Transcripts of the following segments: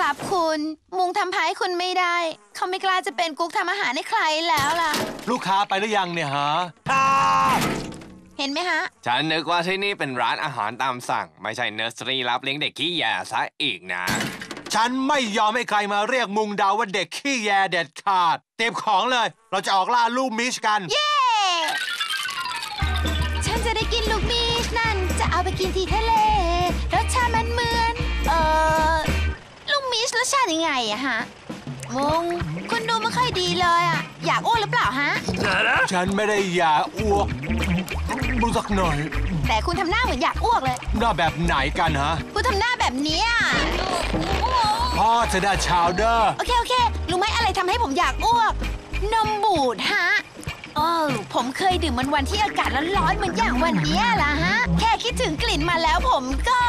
ครับคุณมุงทำพายคุณไม่ได้เขาไม่กล้าจะเป็นกุ๊กทำอาหารให้ใครแล้วล่ะลูกค้าไปหรือยังเนี่ยฮะเห็นไหมฮะฉันนึกว่าที่นี่เป็นร้านอาหารตามสั่งไม่ใช่เนอร์สรีรับเลี้ยงเด็กขี้แยซะอีกนะฉันไม่ยอมให้ใครมาเรียกมุงดาวว่าเด็กขี้แยเด็ดขาดเตรียมของเลยเราจะออกล่าลูกมิชกันเย้ฉันจะได้กินลูกมิชนั่นจะเอาไปกินที่ทะเลรสชาติมันเหมือนลูกมิชรสชาติยังไงอะฮะมุงคุณดูไม่ค่อยดีเลยอะอยากอ้วนหรือเปล่าฮะฉันไม่ได้อยากอ้วกมึงสักหน่อยแต่คุณทำหน้าเหมือนอยากอ้วกเลยหน้าแบบไหนกันฮะคุณทำหน้าแบบนี้พ่อจะได้ชาวเดอร์โอเครู้ไหมอะไรทำให้ผมอยากอ้วกนมบูดฮะผมเคยดื่มวันที่อากาศร้อนๆเหมือนอย่างวันนี้ล่ะฮะแค่คิดถึงกลิ่นมาแล้วผมก็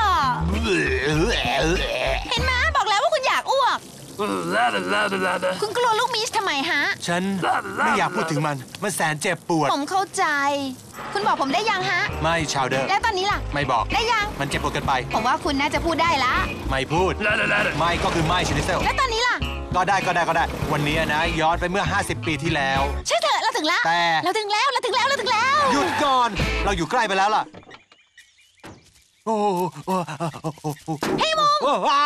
เห็นไหมบอกแล้วว่าคุณอยากอ้วกคุณกลัวลูกมิชทำไมฮะฉันไม่อยากพูดถึงมันแสนเจ็บปวดผมเข้าใจคุณบอกผมได้ยังฮะไม่ชาวเดอร์แล้วตอนนี้ล่ะไม่บอกได้ยังมันเจ็บปวดเกินไปผมว่าคุณน่าจะพูดได้ละไม่พูดไม่ก็คือไม่ชินิเซลแล้วตอนนี้ล่ะก็ได้วันนี้นะย้อนไปเมื่อ50 ปีที่แล้วใช่เถอะเราถึงแล้วแต่เราถึงแล้วหยุดก่อนเราอยู่ใกล้ไปแล้วล่ะโอ้เฮ้ยมุง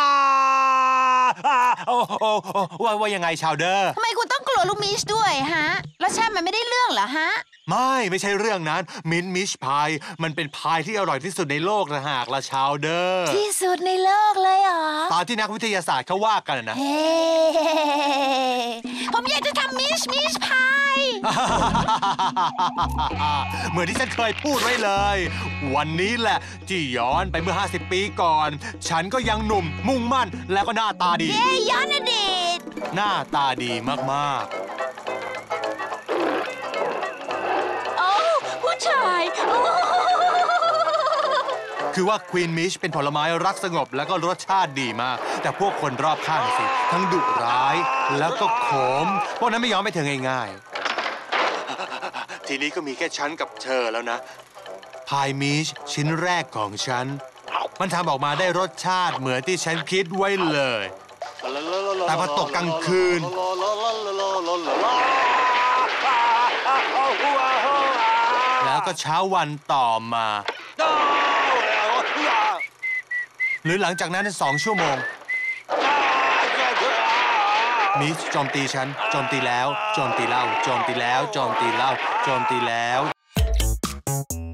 ว่ายังไงชาวเดอร์ทำไมคุณต้องกลัวลูกมิชด้วยฮะรสชาติมันไม่ได้เรื่องเหรอฮะไม่ใช่เรื่องนั้นมิ้นมิชพายมันเป็นพายที่อร่อยที่สุดในโลกนะหากละชาวเดอร์ที่สุดในโลกเลยเหรอตามที่นักวิทยาศาสตร์เขาว่ากันนะผมอยากจะทำมิชพายเหมือนที่ฉันเคยพูดไว้เลยวันนี้แหละที่ย้อนไปเมื่อ50 ปีก่อนฉันก็ยังหนุ่มมุ่งมั่นแล้วก็หน้าตาดีย้อนอดีตหน้าตาดีมากๆผู้ชายคือว่าควีนมิชเป็นผลไม้รักสงบแล้วก็รสชาติดีมากแต่พวกคนรอบข้างสิทั้งดุร้ายแล้วก็ขมพวกนั้นไม่ยอมให้เธอง่ายๆทีนี้ก็มีแค่ฉันกับเธอแล้วนะพายมิชชิ้นแรกของฉันมันทำออกมาได้รสชาติเหมือนที่ฉันคิดไว้เลยแต่พอตกกลางคืนแล้วก็เช้าวันต่อมาหรือหลังจากนั้น2 ชั่วโมงมิชโจมตีฉันโจมตีแล้วโจมตีเล่าโจมตีแล้วโจมตีเล่าโจมตีแล้ว